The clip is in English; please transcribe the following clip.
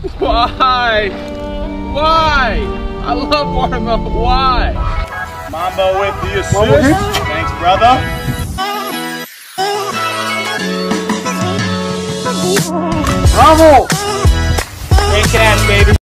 Why? Why? I love watermelon. Why? Mambo with the assist. Thanks, brother. Bravo! Great catch, baby.